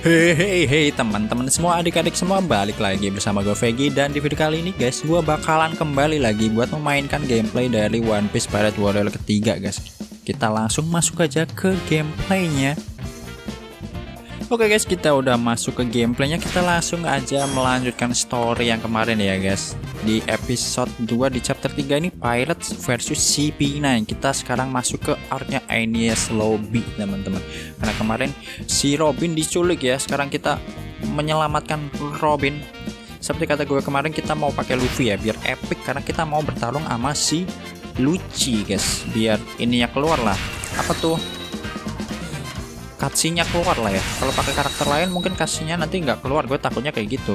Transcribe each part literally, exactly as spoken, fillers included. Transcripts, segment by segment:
Hei hei teman-teman semua, adik-adik semua, balik lagi bersama gue Vegi. Dan di video kali ini guys, gue bakalan kembali lagi buat memainkan gameplay dari One Piece Pirate Warrior ketiga guys. Kita langsung masuk aja ke gameplaynya. Oke guys, kita udah masuk ke gameplaynya. Kita langsung aja melanjutkan story yang kemarin ya guys. Di episode dua di chapter tiga ini Pirates versus C P sembilan. Kita sekarang masuk ke artnya Enies Lobby teman-teman. Karena kemarin si Robin diculik ya. Sekarang kita menyelamatkan Robin. Seperti kata gue kemarin, kita mau pakai Luffy ya biar epic, karena kita mau bertarung sama si Lucci guys. Biar ininya keluar lah. Apa tuh? Cutscene-nya keluar lah ya. Kalau pakai karakter lain mungkin cutscene-nya nanti nggak keluar. Gue takutnya kayak gitu.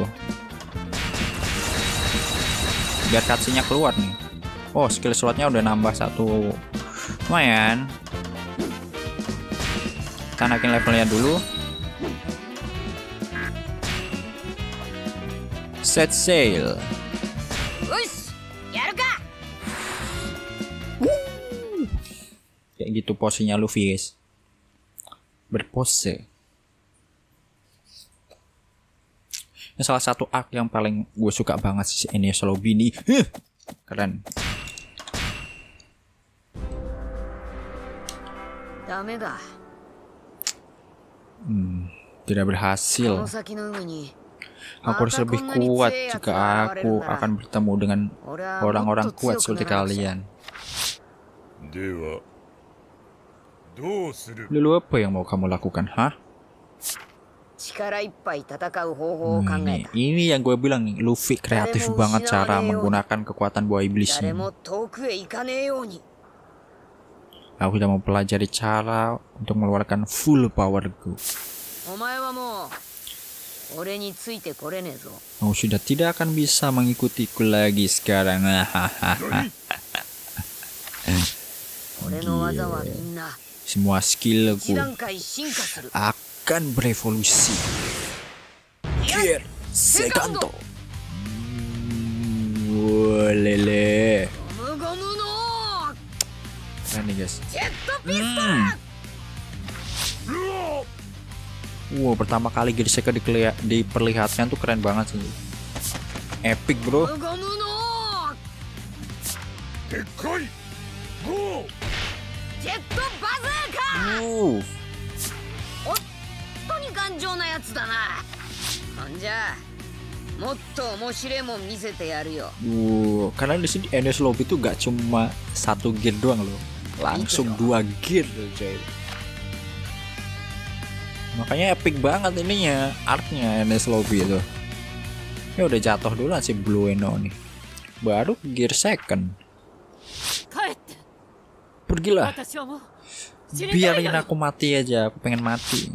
Biar cutscene-nya keluar nih. Oh, skill slotnya udah nambah satu. Lumayan. Kita naikin levelnya dulu. Set sail. Kayak gitu posisinya Luffy guys. Berpose. Ini salah satu arc yang paling gue suka banget sih, ini Lobby ini. Huh, keren. Hmm, tidak berhasil. Aku harus lebih kuat jika aku akan bertemu dengan orang-orang kuat seperti kalian. Lalu apa yang mau kamu lakukan, hah? Hmm, ini, ini yang gue bilang nih, Luffy kreatif banget cara menggunakan kekuatan buah iblisnya. Aku sudah mempelajari cara untuk mengeluarkan full powerku. Kamu sudah tidak akan bisa mengikutiku lagi sekarang. Semua skillku akan berevolusi. Gear Sekanto. Wolele. Keren nih guys. Hmm. Wow, pertama kali Gear Sekanto diperlihatkan tuh keren banget sih. Epic bro. Uh. Uh, karena di sini Enies Lobby itu gak cuma satu gear doang loh, langsung dua gear loh, coy. Makanya epic banget ininya, artnya Enies Lobby itu. Ya udah jatuh dulu si Blue Eno nih, baru gear second. Pergilah. Biarin aku mati aja, aku pengen mati.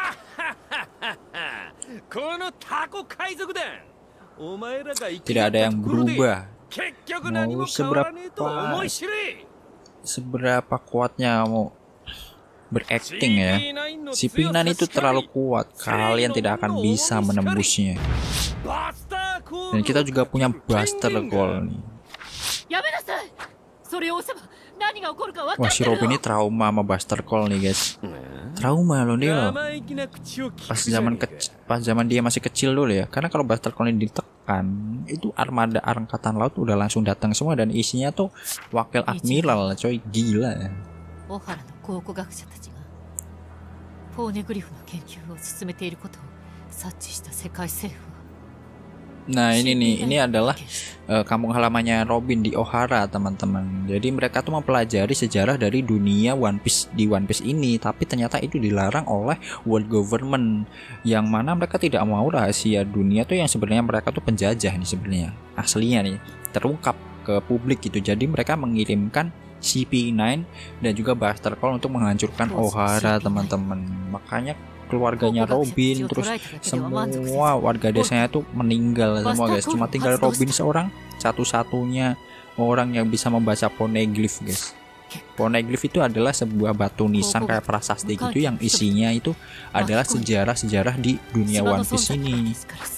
Tidak ada yang berubah. Mau seberapa seberapa kuatnya mau berakting ya, si P sembilan itu terlalu kuat. Kalian tidak akan bisa menembusnya. Dan kita juga punya Buster Call nih. Wah, si Robin ini trauma sama Buster Call nih guys. Trauma loh dia. Pas zaman kecil, pas zaman dia masih kecil dulu ya. Karena kalau Buster Call ini ditekan, itu armada angkatan laut udah langsung datang semua, dan isinya tuh wakil admiral, coy, gila ya. Nah ini nih, ini adalah uh, kampung halamannya Robin di Ohara teman-teman. Jadi mereka tuh mempelajari sejarah dari dunia One Piece di One Piece ini, tapi ternyata itu dilarang oleh world government, yang mana mereka tidak mau rahasia dunia tuh yang sebenarnya mereka tuh penjajah nih sebenarnya aslinya nih terungkap ke publik gitu. Jadi mereka mengirimkan C P sembilan dan juga Buster Call untuk menghancurkan Ohara teman-teman. Makanya keluarganya Robin, terus semua warga desanya tuh meninggal semua guys. Cuma tinggal Robin seorang, satu-satunya orang yang bisa membaca poneglyph guys. Poneglyph itu adalah sebuah batu nisan kayak prasasti gitu, yang isinya itu adalah sejarah-sejarah di dunia One Piece ini.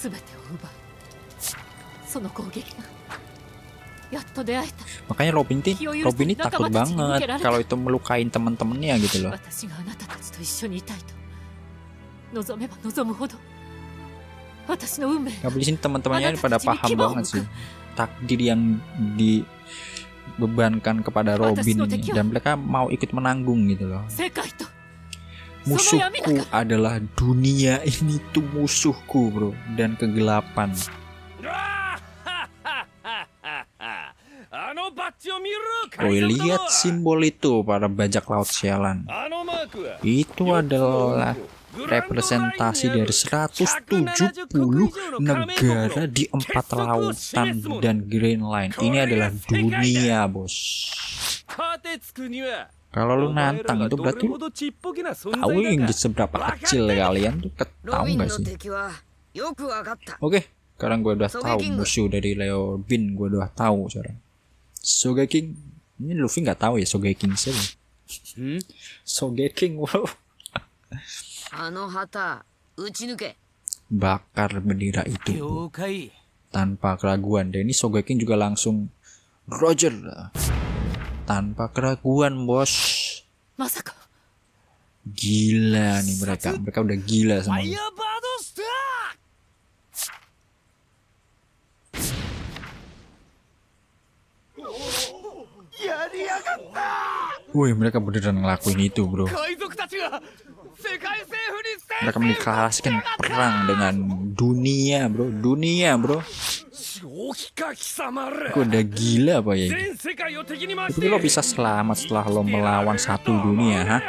Makanya Robin ini, Robin ini takut banget kalau itu melukain temen-temennya gitu loh. Tapi di sini teman-temannya pada paham banget sih takdir yang dibebankan kepada Robin ini, dan mereka mau ikut menanggung gitu loh. Musuhku adalah dunia, ini tuh musuhku bro, dan kegelapan. Oh lihat simbol itu para bajak laut sialan. Itu adalah representasi dari seratus tujuh puluh negara di empat lautan dan Green Line. Ini adalah dunia bos. Kalau lu nantang itu berarti tahu Inggris seberapa kecil kalian tuh, tahu nggak sih? Oke, sekarang gue udah tahu musuh dari Leo Bin, gue udah tahu sekarang. Sogeking, ini Luffy nggak tahu ya Sogeking sih. Hmm? Sogeking, wow. Bakar bendera itu tanpa keraguan. Dan ini Sogeking juga langsung Roger tanpa keraguan bos. Gila nih mereka, mereka udah gila semuanya. Wih, mereka beneran ngelakuin itu bro. Mereka mendeklarasikan perang dengan dunia bro, dunia bro. Kok udah gila apa ya ini? Tapi lo bisa selamat setelah lo melawan satu dunia, ha?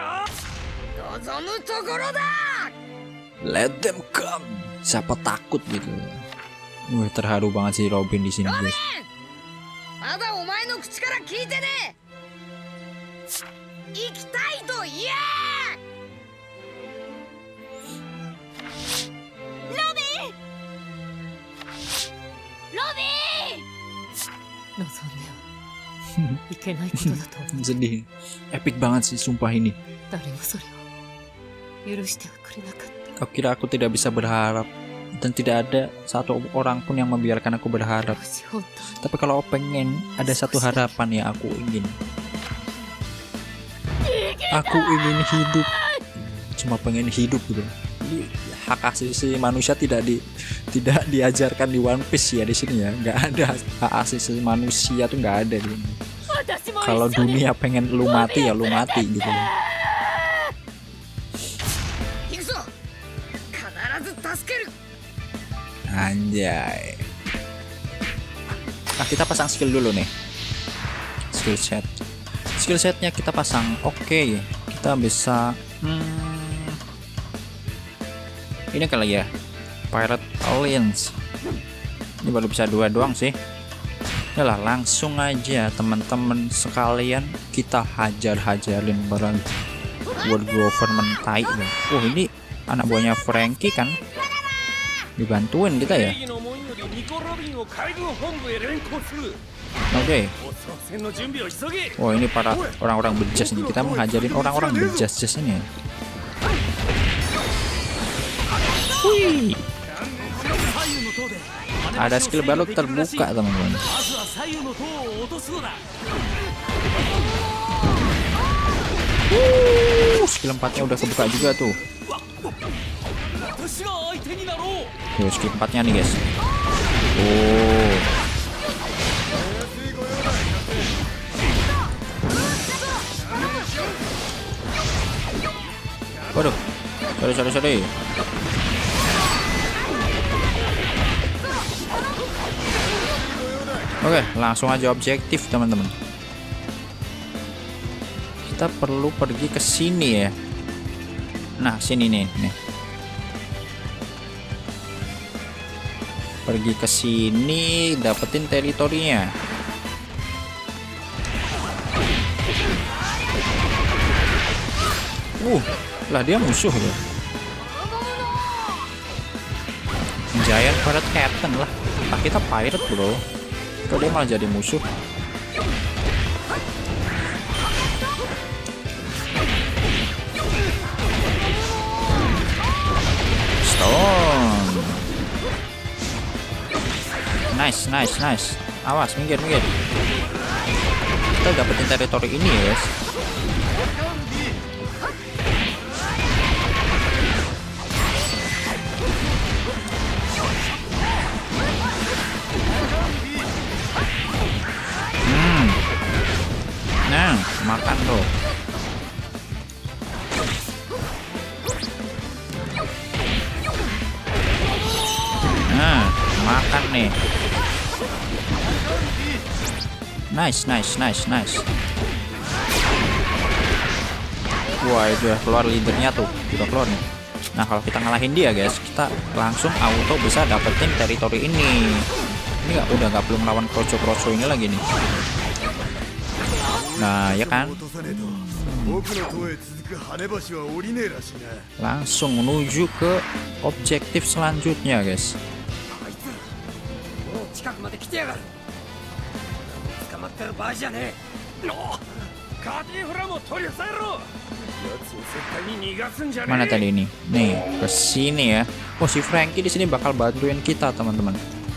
Let them come. Siapa takut gitu? Wih, terharu banget sih Robin di sini guys. Sedih, epic banget sih sumpah ini. Aku kira aku tidak bisa berharap, dan tidak ada satu orang pun yang membiarkan aku berharap. Tapi kalau pengen ada satu harapan ya aku ingin. Aku ingin hidup, cuma pengen hidup gitu. Hak asasi manusia tidak di tidak diajarkan di One Piece ya di sini ya. Nggak ada hak asasi manusia tuh nggak ada di sini. Kalau dunia pengen lu mati ya lu mati gitu. Anjay. Nah kita pasang skill dulu nih. Skill set. Skill setnya kita pasang. Oke, okay. Kita bisa. Hmm, ini kali ya. Pirate Alliance. Ini baru bisa dua doang sih. Yalah, langsung aja teman-teman sekalian kita hajar-hajarin barang world government tai. Oh ini anak buahnya Franky kan, dibantuin kita ya. Oke. Okay. Oh ini para orang-orang bejas nih, kita menghajarin orang-orang bejas-jas ini. Wih. Ada skill baru terbuka teman-teman. Uh, skill empatnya udah kebuka juga tuh. Tuh skill empatnya nih guys. Oh. Waduh. Sorry sorry sorry. Oke, langsung aja objektif teman-teman. Kita perlu pergi ke sini ya. Nah, sini nih, nih. Pergi ke sini, dapetin teritorinya. Uh, lah dia musuh loh. Giant Pirate Captain lah. Nah, kita pirate bro. Kok dia malah jadi musuh? Stone. Nice, nice, nice. Awas, minggir, minggir. Kita dapetin teritori ini ya, guys. nih. Nice, nice, nice, nice. Wah, itu udah keluar leadernya tuh, udah keluar nih. Nah, kalau kita ngalahin dia guys, kita langsung auto bisa dapetin teritori ini. Ini nggak, udah nggak belum lawan kroco-kroco ini lagi nih. Nah, ya kan? Langsung menuju ke objektif selanjutnya guys. Mana tadi ini? Nih, ke sini ya. Oh, si Franky di sini bakal bantuin kita, teman-teman.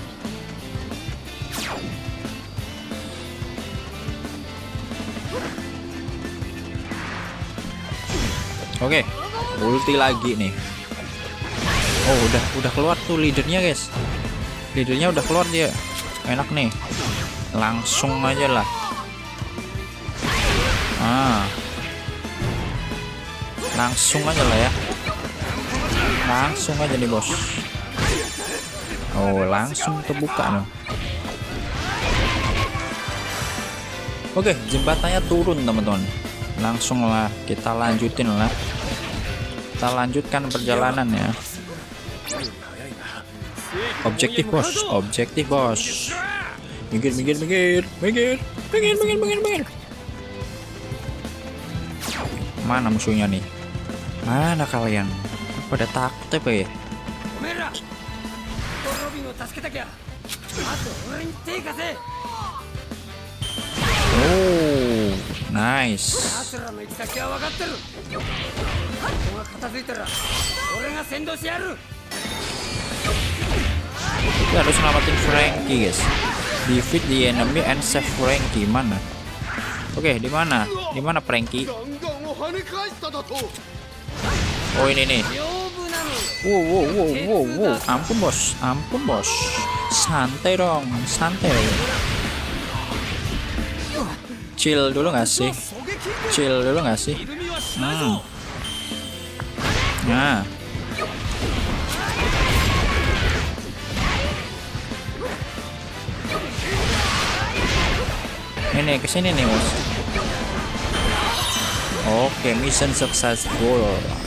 Oke, ulti lagi nih. Oh, udah udah keluar tuh leadernya, guys. Leadernya udah keluar dia. Enak nih. Langsung aja lah. Ah. Langsung aja lah ya. Langsung aja nih, bos. Oh, langsung terbuka nih. Oke, jembatannya turun, teman-teman. Langsung lah kita lanjutin lah. Kita lanjutkan perjalanan ya. Objektif bos, objektif bos. Minggir, minggir, minggir, minggir, minggir, minggir, minggir, minggir. Mana musuhnya nih? Mana kalian? Pada takut apa ya? Oh, nice. Kita harus selamatin Franky, guys. Defeat the enemy and save Franky. Mana? Oke, di mana? Di mana Franky? Oh, ini nih. Wow, wow, wow, wow, wow. Ampun bos, ampun bos. Santai dong, santai. Chill dulu nggak sih? Chill dulu nggak sih? Hmm. Nah. Ini kesini nih bos. Oke, mission successful.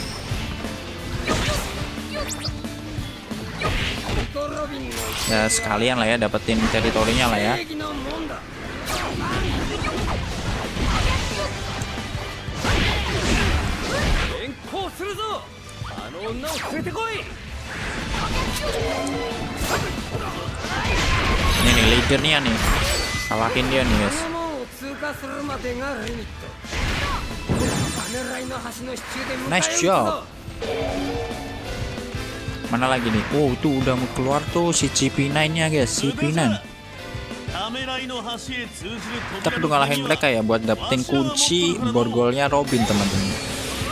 Ya sekalian lah ya, dapetin teritorinya lah ya. Ini nih leadernya nih, kalahin dia nih guys. Nice job. Mana lagi nih? Oh, itu udah mau keluar tuh si C P nine nya guys, C P nine. Kita perlu ngalahin mereka ya buat dapetin kunci borgolnya Robin, teman-teman.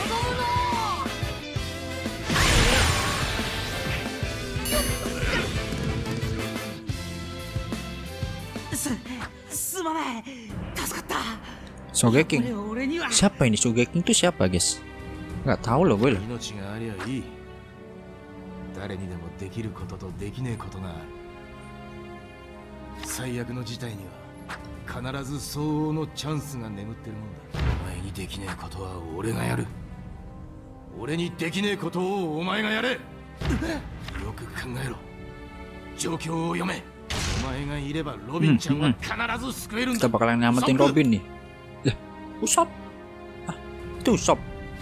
Sogeking. Siapa ini Sogeking itu siapa, guys? Nggak tahu loh gue loh. Hmm, hmm. Kita bakalan nyamatin Robin nih. Lah, Usopp. Ah, itu Usopp.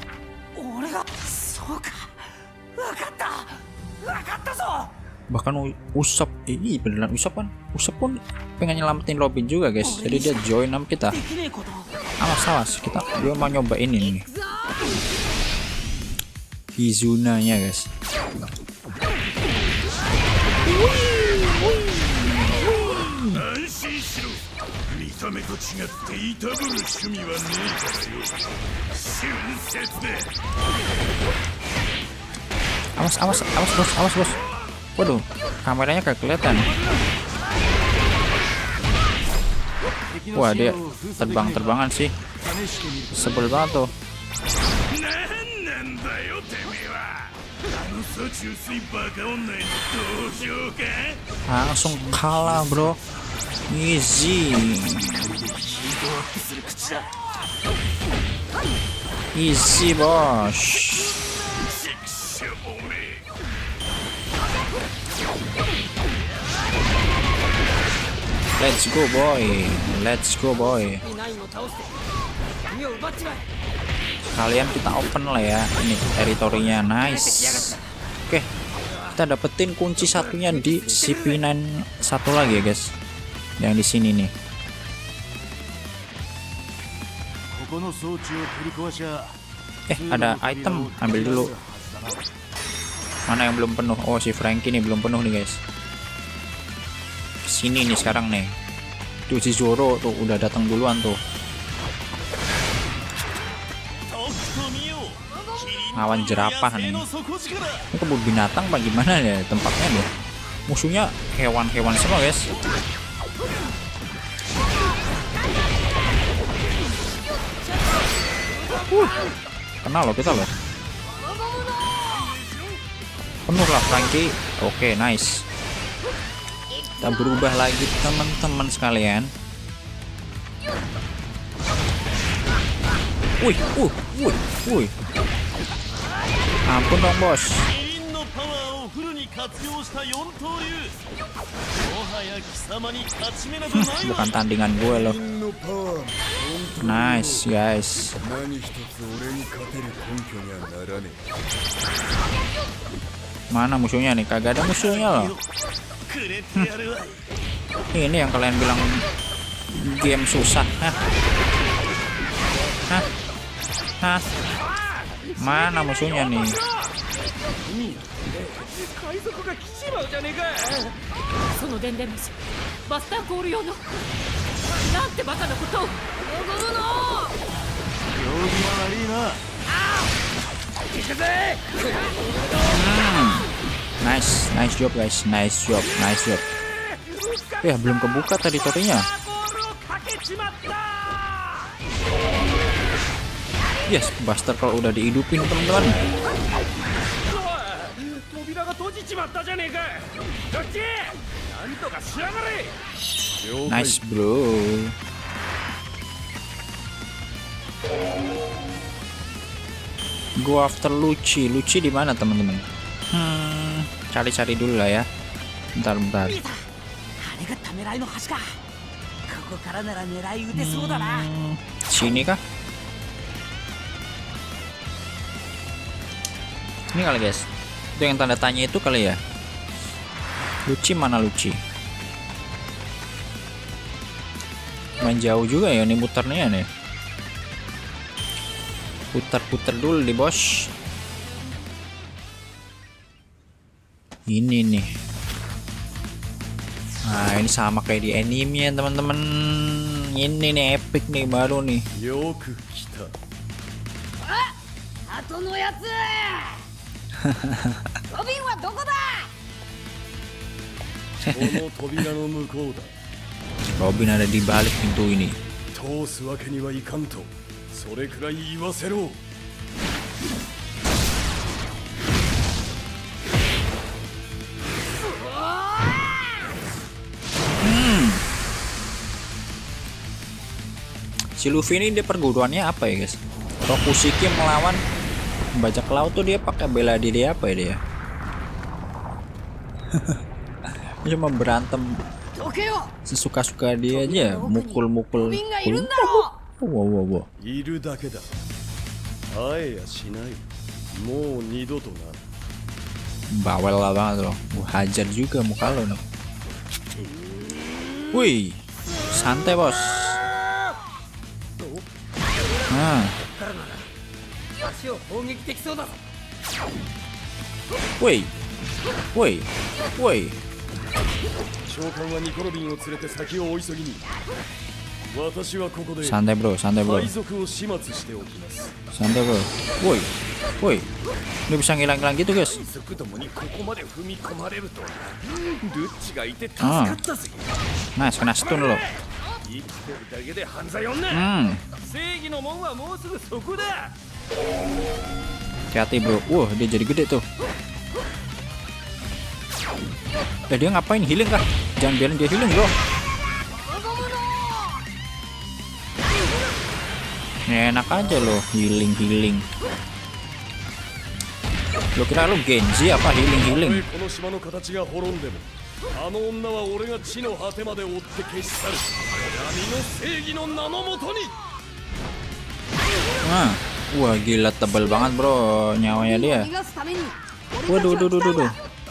Bahkan Usopp ini beneran Usopp kan. Usopp pun pengen nyelamatin Robin juga guys. Jadi dia join sama kita. Awas awas, kita dia mau nyobain ini nih. Hizuna nya guys. Awas, awas, awas bos, awas bos. Waduh, kameranya gak kelihatan. Wah, dia terbang-terbangan sih. Sebel banget tuh. Langsung kalah bro, easy easy bos. Let's go boy, let's go boy. Kalian kita open lah ya, ini teritorinya, nice. Oke, kita dapetin kunci satunya di C P sembilan satu lagi ya guys, yang di sini nih. Eh ada item, ambil dulu. Mana yang belum penuh? Oh si Franky nih belum penuh nih guys. Sini nih sekarang nih. Tuh si Zoro tuh udah datang duluan tuh. Lawan jerapah nih. Ini kebun binatang apa gimana ya tempatnya nih? Musuhnya hewan-hewan semua guys. Uh, kenal loh kita loh. Penuh lah Franky. Oke nice. Kita berubah lagi teman-teman sekalian. Wih, uh, wih, wih. Ampun dong bos. Hmm, bukan tandingan gue loh. Nice guys. Mana musuhnya nih? Kagak ada musuhnya loh. Hmm. Ini yang kalian bilang game susah. Hah? Hah? Hah? Mana musuhnya nih? Hmm. Nice, nice job guys, nice job, nice job. Ya belum kebuka teritorinya. Yes, Buster kalau udah dihidupin teman-teman. Nice bro. Go after Lucci. Lucci di mana teman-teman? Hmm, cari-cari dulu lah ya. Bentar, bentar. Hmm, sini kah? Ini kali guys. Itu yang tanda tanya itu kali ya. Lucci mana Lucci? Main jauh juga ya nih muternya nih. Putar-putar dulu di bos. Ini nih. Nah ini sama kayak di anime ya teman-teman. Ini nih epic nih baru nih. Robin ada di balik pintu ini. Hmm. Si Luffy ini dia perguruannya apa ya guys? Rokushiki melawan bajak laut tuh dia pakai bela diri apa ya dia? Cuma berantem sesuka-suka dia aja, mukul-mukul. Wow, wow, wow. Bawel lah banget loh. Gua hajar juga muka lo nih. Wih, santai bos. Nah. Woi, woi, woi. Santai bro, santai bro. Santai bro. Woi, woi. Ini bisa ngilang-ngilang gitu guys. Ah. Nice, kena stun lo. Hmm. Hati-hati bro. Wah, dia jadi gede tuh. Eh, dia ngapain? Healing kah? Jangan biarin dia healing bro. Ini enak aja loh, healing healing. Lo kira lo Genji apa healing healing? Nah, wah gila tebal banget bro nyawanya dia. Waduh, waduh, waduh, waduh.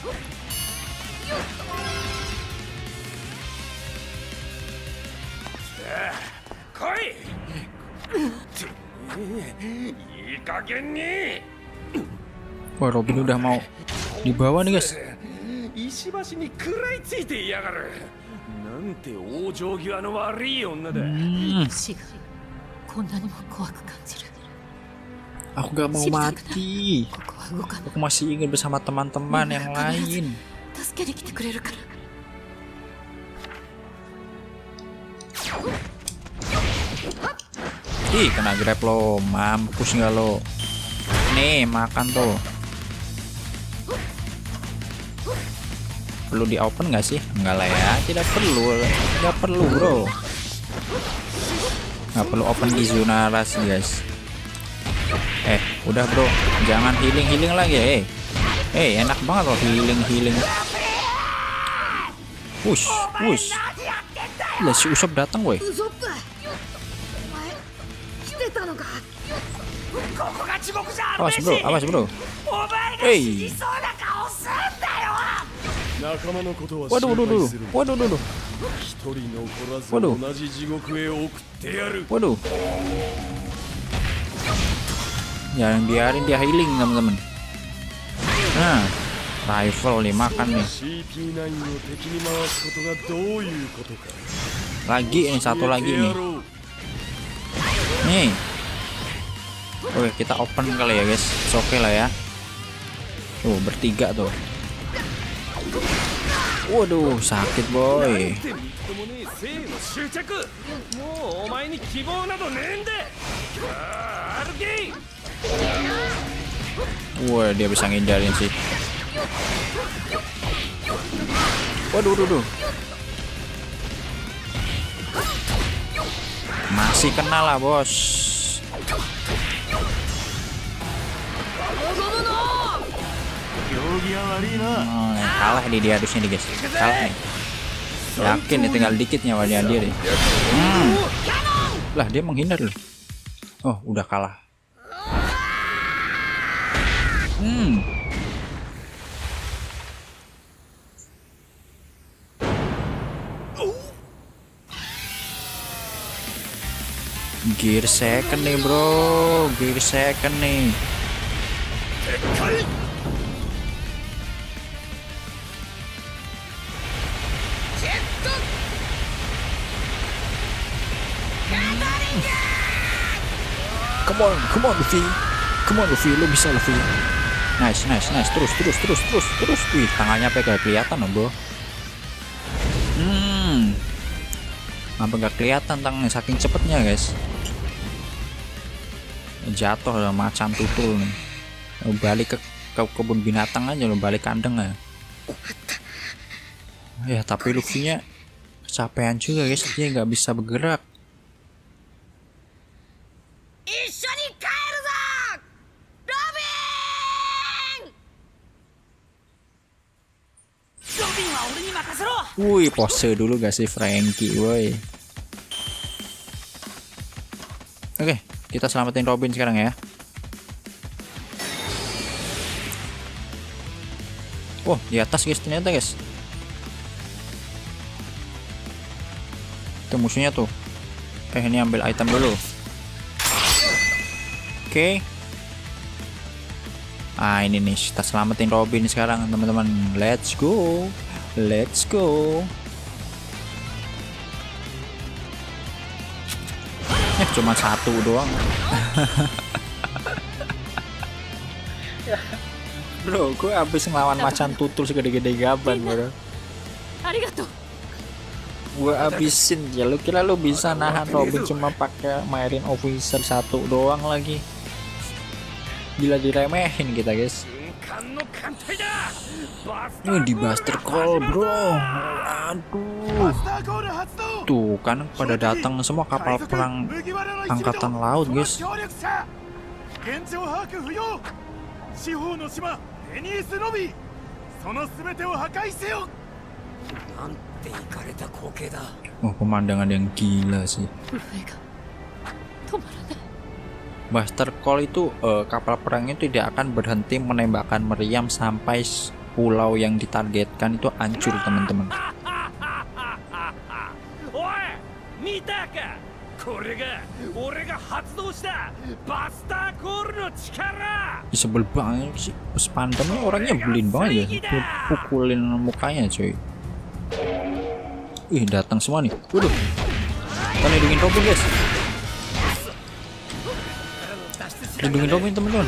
Wah, Robin udah mau dibawa nih guys. Hmm. Aku gak mau mati. Aku masih ingin bersama teman-teman yang lain. Ih, kena grab lo, mampus nggak lo? Nih, makan tuh. Perlu di open nggak sih? Enggak lah ya, tidak perlu, tidak perlu bro. Nggak perlu open di zona ras guys. Eh, udah bro, jangan healing healing lagi, eh. Eh, enak banget loh healing healing. Push, push. Lah si Usop datang, woi. Awas bro, awas bro. Hey. Waduh, waduh, waduh, waduh, waduh, waduh, waduh. Jangan biarin dia healing teman-teman. Nah, rifle nih makan nih. Lagi ini satu lagi nih. Nih. Oke, kita open kali ya guys. Oke lah ya. Tuh bertiga tuh. Waduh, sakit boy. Wah, dia bisa ngindarin sih. Waduh, waduh, waduh. Masih kena lah bos. Oh, kalah di dia harusnya nih guys. Kalah nih. Yakin nih tinggal dikit nyawa dia dia deh. Hmm. Lah dia menghindar loh. Oh, udah kalah. Hmm. Gear second nih bro, gear second nih. Come on, come on Luffy, come on Luffy, lo bisa Luffy. Nice, nice, nice, terus, terus, terus, terus, terus. Wih, tangannya apa gak kelihatan loh bro. Hmm, apa gak kelihatan tangannya saking cepetnya guys. Jatuh lah macan tutul nih. Balik ke, ke kebun binatang aja lo, balik kandang ya. Ya tapi Luffy-nya kecapean juga guys, dia nggak bisa bergerak. Wih, pose dulu gak sih Franky, woi. Oke, kita selamatin Robin sekarang ya. Oh, di atas guys ternyata guys. Itu musuhnya tuh. Eh, ini ambil item dulu. Oke. Ah, ini nih kita selamatin Robin sekarang teman-teman. Let's go. Let's go. Eh, cuma satu doang. Bro, gue habis ngelawan macan tutul segede-gede gaban bro. Gue habisin ya. Lu kira lu bisa nahan Robin cuma pakai Marine Officer satu doang lagi? Gila diremehin kita guys. Ini di Buster Call bro. Aduh. Tuh kan pada datang semua kapal perang angkatan laut guys. Oh, pemandangan yang gila sih. Buster Call itu uh, kapal perangnya tidak akan berhenti menembakkan meriam sampai pulau yang ditargetkan itu hancur teman-teman. Sebel banget sih, Spandamnya orangnya belin banget ya, pukulin mukanya cuy. Ih datang semua nih, waduh, kita lindungin Robin guys. Lindungin Robin teman-teman.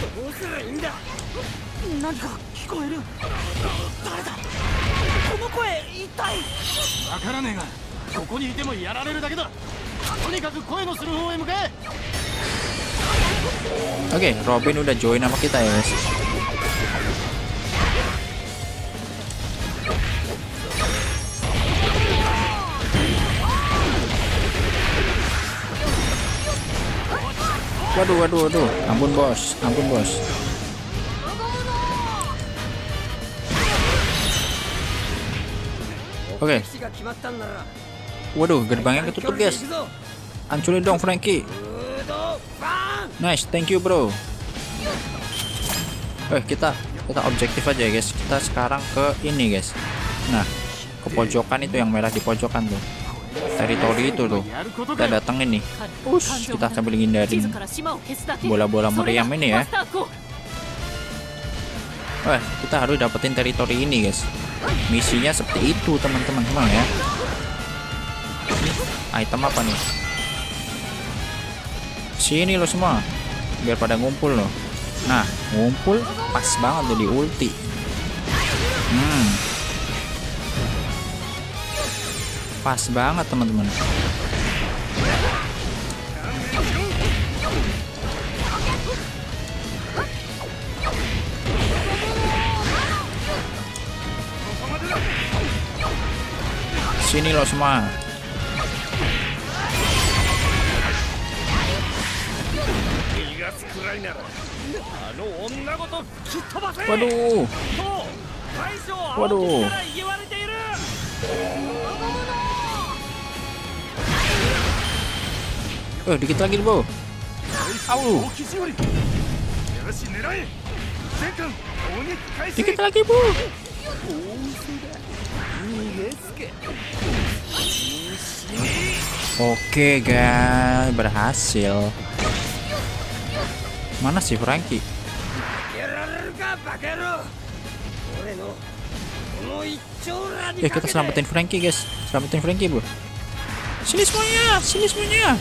Oke, okay, Robin udah join sama kita ya guys. Waduh, waduh, waduh, ampun bos, ampun bos. Oke. Okay. Waduh, gerbangnya ketutup guys. Hancurin dong Franky. Nice, thank you bro. Eh kita kita objektif aja guys. Kita sekarang ke ini guys. Nah, ke pojokan itu yang merah di pojokan tuh. Teritori itu tuh. Kita datengin nih. Ush, kita sambil ngindarin bola-bola meriam ini ya. Wah, kita harus dapetin teritori ini guys. Misinya seperti itu teman-teman semua ya. Ini item apa nih? Sini lo semua, biar pada ngumpul loh. Nah, ngumpul pas banget jadi ulti. Hmm, pas banget teman-teman. Sini lo semua. Waduh. Waduh. Eh, dikit lagi bro. Au. Dikit lagi bu. Oke guys, berhasil. Mana sih Franky? Ya kita selamatin Franky guys, selamatin Franky bu. Sini semuanya, sini semuanya.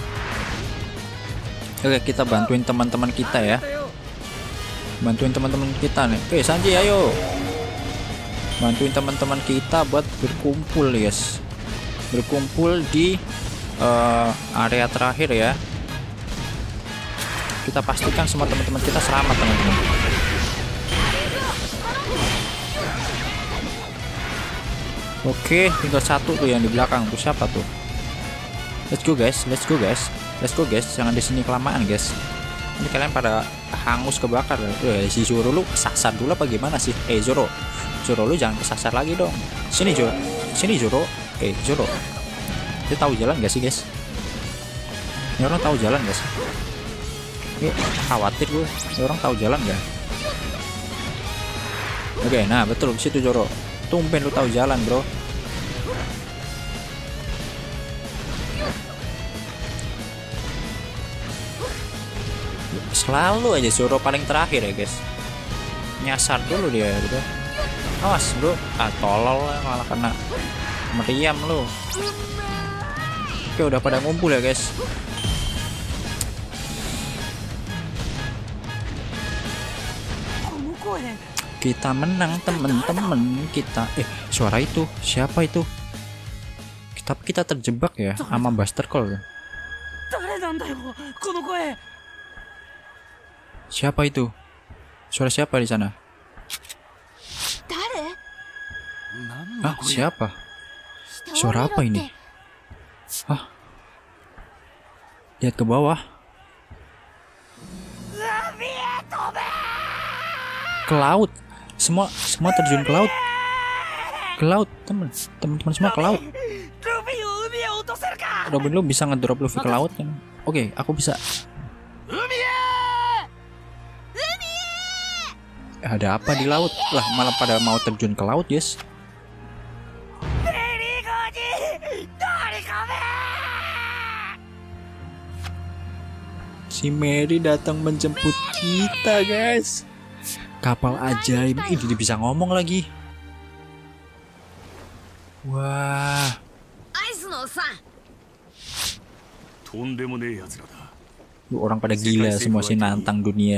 Oke kita bantuin teman-teman kita ya, bantuin teman-teman kita nih. Oke Sanji ayo, bantuin teman-teman kita buat berkumpul guys, berkumpul di uh, area terakhir ya. Kita pastikan semua teman-teman kita selamat teman-teman. Oke, tinggal satu tuh yang di belakang tuh, siapa tuh? Let's go guys, let's go guys, let's go guys. Jangan di sini kelamaan guys. Ini kalian pada hangus kebakar. Tuh, si Zoro lu kesasar dulu apa gimana sih? Eh Zoro, Zoro lu jangan kesasar lagi dong. Sini Zoro, sini Zoro. Eh Zoro, dia tahu jalan gak sih guys? Ini orang tahu jalan gak sih? Ini khawatir gue, ini orang tahu jalan gak? Oke, nah betul di situ Zoro. Tumben lu tahu jalan bro. Selalu aja Zoro paling terakhir ya guys. Nyasar dulu dia gitu. Awas bro, ah tolol lah, malah kena meriam lu. Oke udah pada ngumpul ya guys. Kita menang temen-temen kita. Eh suara itu siapa itu? Kita kita terjebak ya sama Buster Call. Siapa itu? Suara siapa di sana? Hah, siapa? Suara apa ini? Hah? Lihat ke bawah. Ke laut. Semua semua terjun ke laut. Ke laut, teman. Teman-teman semua ke laut. Robin, lu bisa ngedrop Luffy ke laut kan? Oke, aku bisa. Ada apa di laut? Lah, malah pada mau terjun ke laut, yes. Si Mary datang menjemput kita, guys. Kapal ajaib ini bisa ngomong lagi. Wah. Lu orang pada gila semua sih nantang dunia.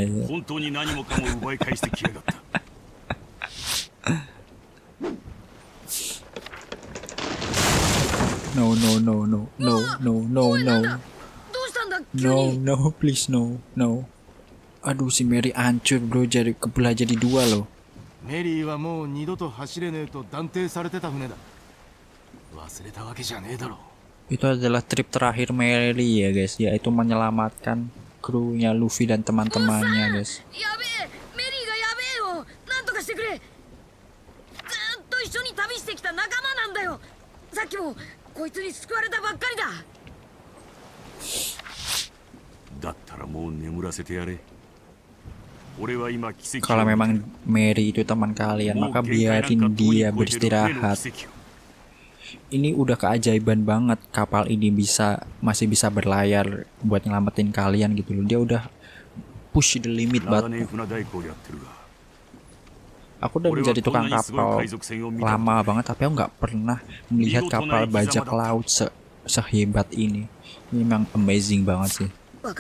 No no no no no no no no no no please no no. Aduh, si Mary hancur bro, jadi kebelah jadi dua loh. Mary wa mou nidoto hashirene to dantei sarete ta fune da. Wasureta wake janee daro. Itu adalah trip terakhir Mary ya guys, yaitu menyelamatkan krunya Luffy dan teman-temannya guys. Kalau memang Mary itu teman kalian, maka biarin dia beristirahat. Ini udah keajaiban banget, kapal ini bisa masih bisa berlayar buat nyelamatin kalian gitu loh. Dia udah push the limit banget. Aku udah menjadi tukang kapal lama banget, tapi aku nggak pernah melihat kapal bajak laut se sehebat ini. Ini memang amazing banget sih.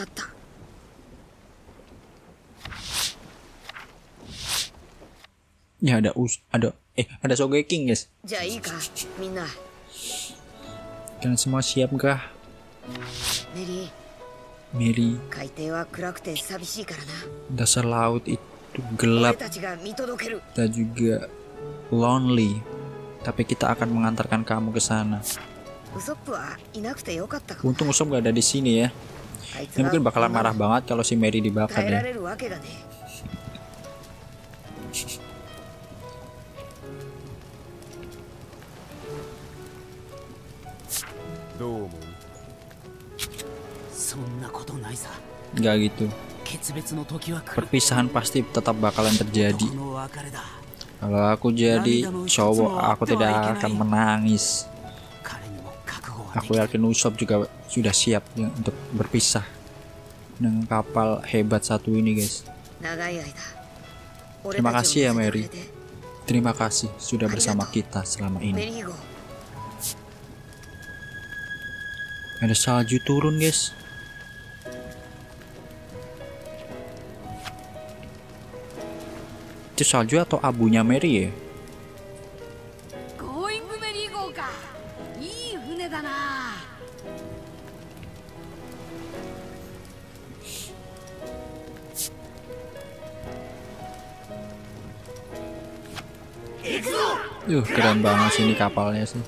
Ya ada us ada eh ada Sogeking guys. Kalian semua siap gak? Mary, dasar laut itu gelap dan juga lonely, tapi kita akan mengantarkan kamu ke sana. Untung Usopp gak ada di sini ya. Ini mungkin bakalan marah banget kalau si Mary dibakar ya. Gak gitu. Perpisahan pasti tetap bakalan terjadi. Kalau aku jadi cowok, aku tidak akan menangis. Aku yakin Usopp juga sudah siap ya, untuk berpisah dengan kapal hebat satu ini guys. Terima kasih ya Mary. Terima kasih sudah bersama kita selama ini. Ada salju turun guys. Itu salju atau abunya Mary ya? Yuh, keren banget sih ini kapalnya sih.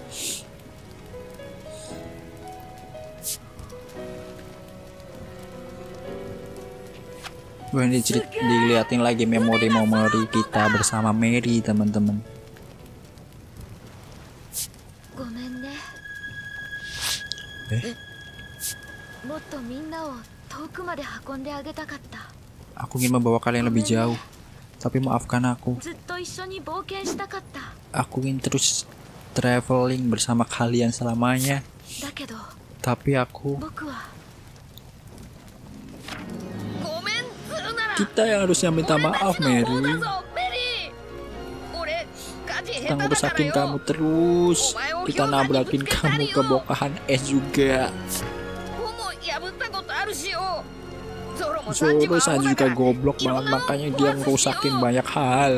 Wah, ini dilihatin lagi memori-memori kita bersama Mary teman-teman. Eh? Aku ingin membawa kalian lebih jauh, tapi maafkan aku. Aku ingin terus traveling bersama kalian selamanya, tapi aku kita yang harusnya minta maaf Mary. Kita ngerusakin kamu terus, kita nabrakin kamu ke bongkahan es juga. Zoro saja juga goblok banget, makanya dia ngerusakin banyak hal.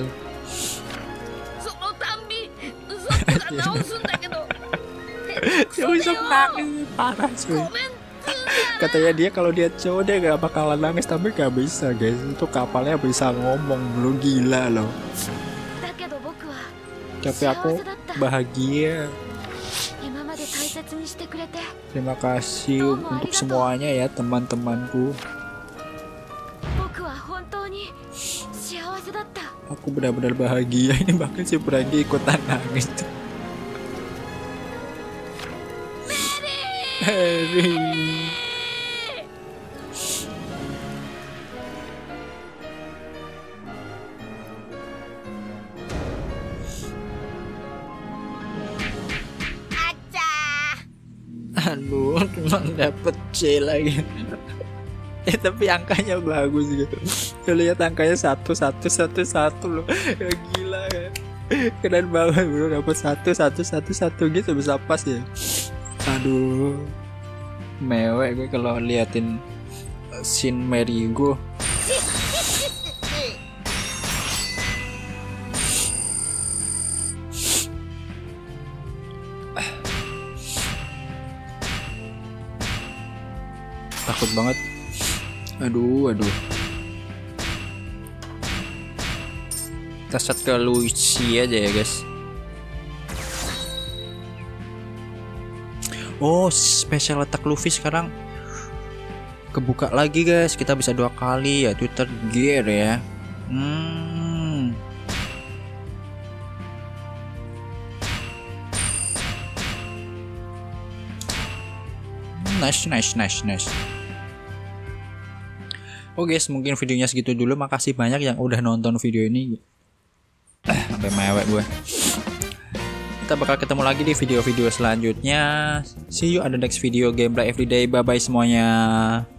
Dia bisa nangis parah cuy. Katanya dia kalau dia cowok dia gak bakalan nangis, tapi gak bisa guys. Itu kapalnya bisa ngomong, lu gila loh. Tapi aku bahagia. Terima kasih untuk semuanya ya teman-temanku. Aku benar-benar bahagia. Ini bahkan si Brandy ikutan nangis. Harry. Aduh, cuma dapet C lagi. Eh tapi angkanya bagus gitu. Lihat angkanya satu satu satu satu loh. Ya, gila ya. Keren banget bro, dapat satu satu satu satu gitu bisa pas ya. Aduh, mewek gue kalau liatin scene Merigo. Takut banget. Aduh, aduh. Kita set ke Lucy aja ya guys. Oh, special attack Luffy sekarang kebuka lagi guys. Kita bisa dua kali ya, Twitter gear ya. Hmm. Nice, nice, nice, nice. Oh guys, mungkin videonya segitu dulu. Makasih banyak yang udah nonton video ini. Sampai mewek gue. Kita bakal ketemu lagi di video-video selanjutnya. See you on the next video Gameplay Everyday. Bye bye semuanya.